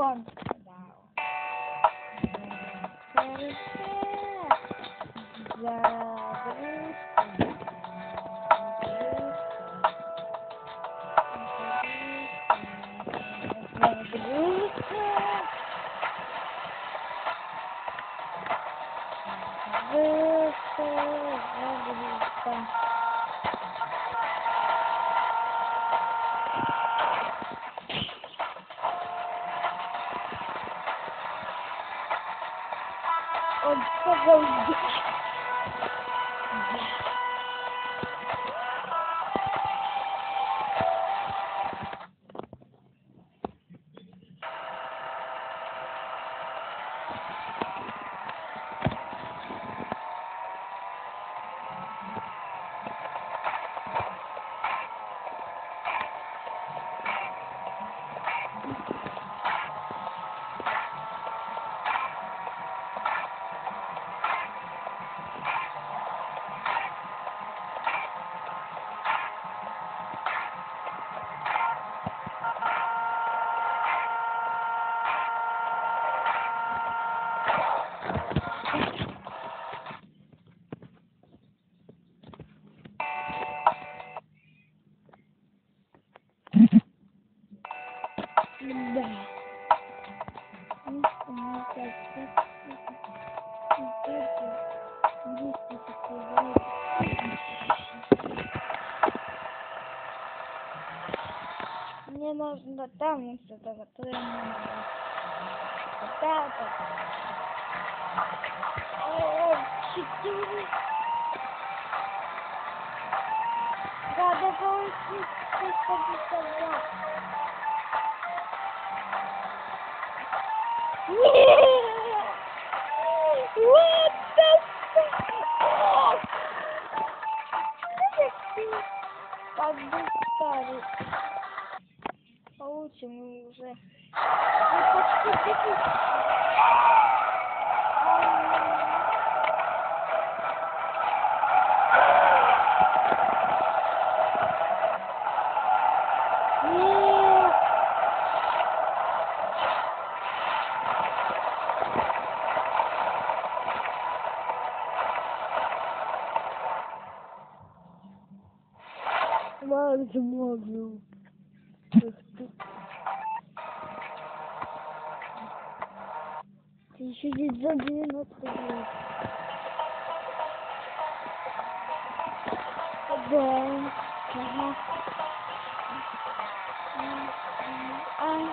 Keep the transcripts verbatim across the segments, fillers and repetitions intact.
down. Он сказал, мне нужно там что-то, которое мне надо. Вот это. О, четыре. Да, давай сто пятьдесят два. Нет! What the fuck? Как бы старый. Получим уже. Ну, почти чуть-чуть. Нет! Ладно, смогу. Еще здесь за девяносто минут. Да. Ага. А.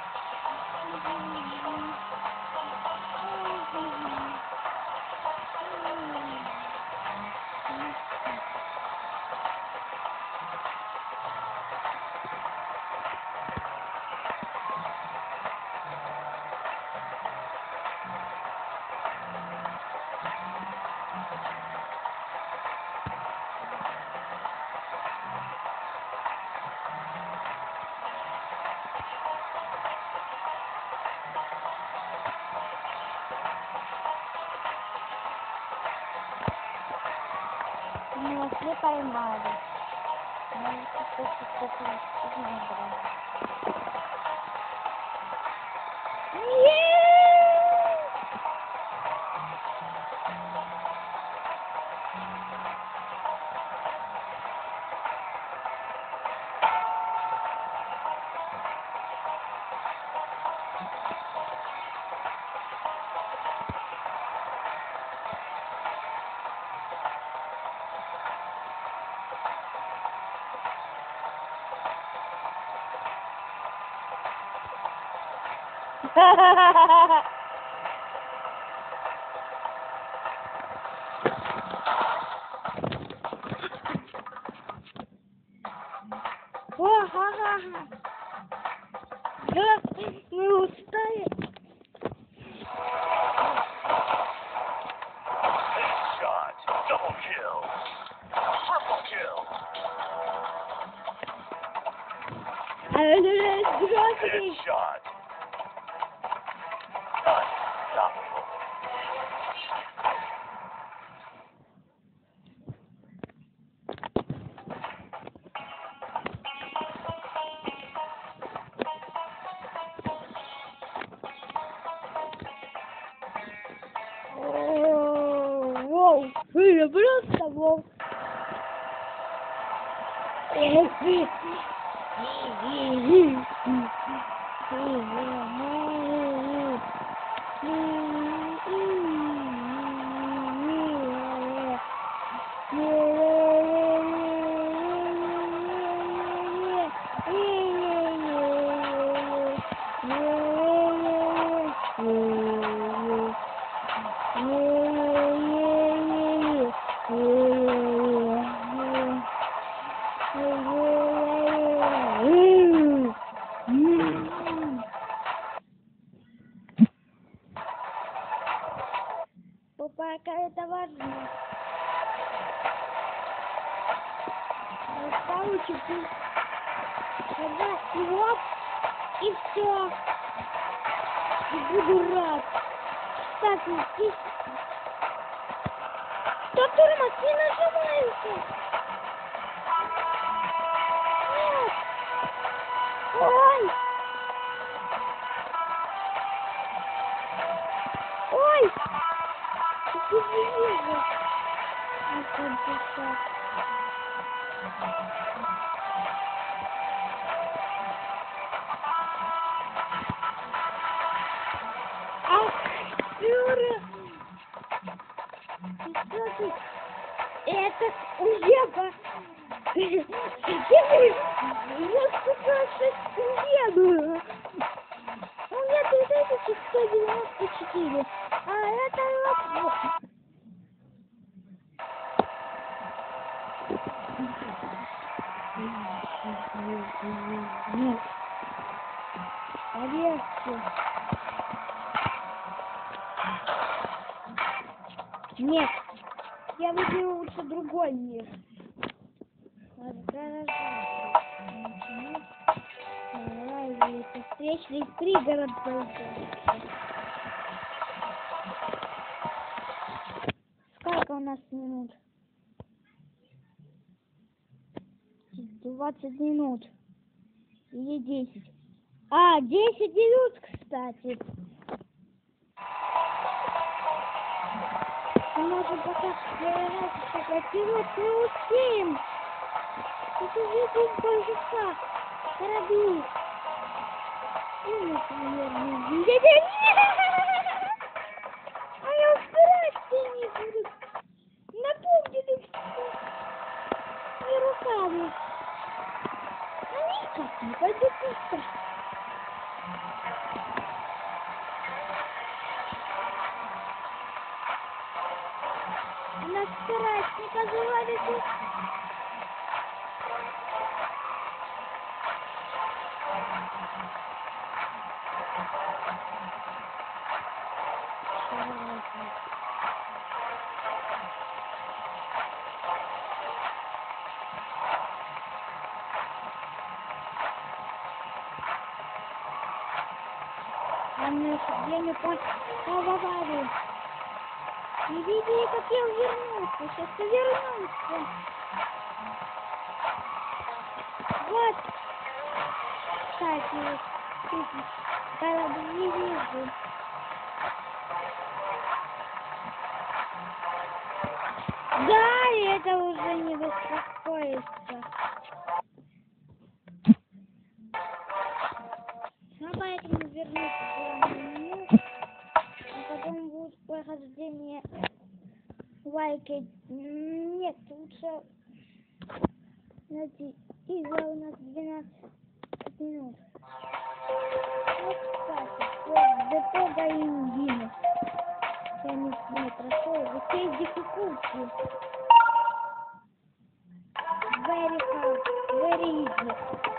Мы вас не поймали. Мы просто что-то не брали. Ха-ха-ха-ха-ха! Ха-ха-ха! Да, мы устали. Shot, double kill, triple kill. Headshot. Unstoppable. Воу! Я просто воу! Пока это важно. Получится. Тогда и вот, и все. И буду рад. Кстати, здесь... Что тормоз не нажимается? Нет. Ой. Ой. Ты не вижу. Ах, Юра! Кстати, это уеба! Я сказала, что уеба! У меня три тысячи сто девяносто четыре, а это вот... Нет. Полегче. Нет. Я выберу лучше другой мир. Встречный пригород пойдет. Сколько у нас минут? двадцать минут. Или десять. А, десять минут, кстати. Мы можем пока вперед не успеем. Это же один полчаса. Корабли. Умница, наверное. А я убирать не буду. Напомнили все. Не руками. Они как не пойдут быстро. Нас стараюсь не позволить. А мне время по аварии. Не видели, как я увернулся. Сейчас я вернулся. Вот. Кстати, корабли не вижу. Да, и это уже не беспокоится. Ну, поэтому вернуться в главное меню. А потом будет прохождение лайки. Нет, лучше найти. Игра у нас двенадцать минут. Вот, кстати, вот депо Гаиндина. Я не, не прошел. Вот есть difficulty. Very hard. Very easy.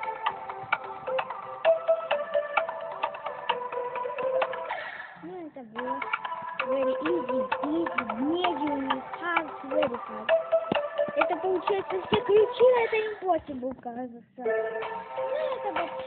Ну, это было very easy, easy, medium, hard, very hard. Это получается все ключи на это impossible, кажется. Ну, это вот